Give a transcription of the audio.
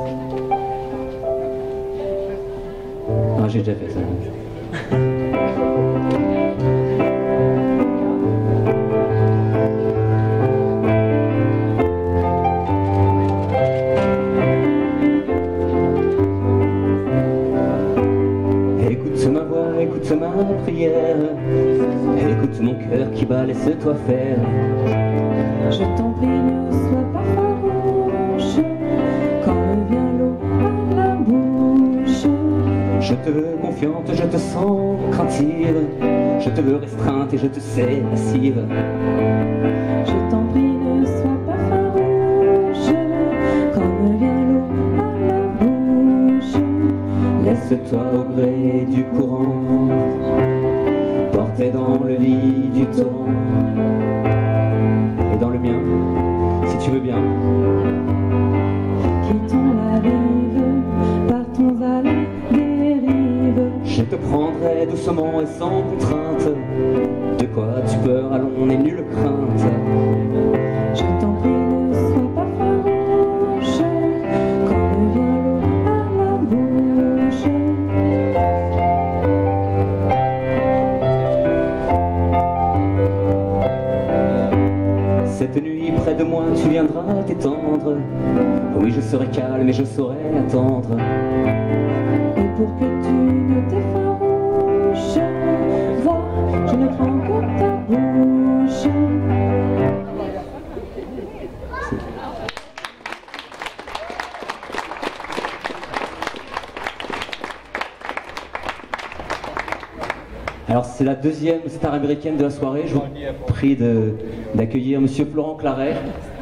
Ah, j'ai déjà fait ça. Écoute ma voix, écoute ma prière, écoute mon cœur qui bat, laisse-toi faire. Je t'en prie, ne sois pas farouche, quand me vient l'eau à la bouche. Je te veux confiante, je te sens craintive, je te veux restreinte et je te sais lascive. Je t'en prie, ne sois pas farouche, quand me vient l'eau à la bouche. Laisse-toi au gré du courant, porté dans le lit du torrent. Et dans le mien, si tu veux bien. Quittons la rive, partons à la dérive. Je te prendrai doucement et sans contrainte. De quoi tu peur, allons, n'aie nulle crainte. Je t'en prie, ne sois pas farouche, quand me vient l'eau à la bouche. Cette nuit près de moi tu viendras t'étendre. Oui, je serai calme et je saurai attendre. Et pour que tu ne t'effarouches, va, je ne prends que ta bouche. Alors c'est la deuxième star américaine de la soirée. Je vous prie d'accueillir Monsieur Florent Claret.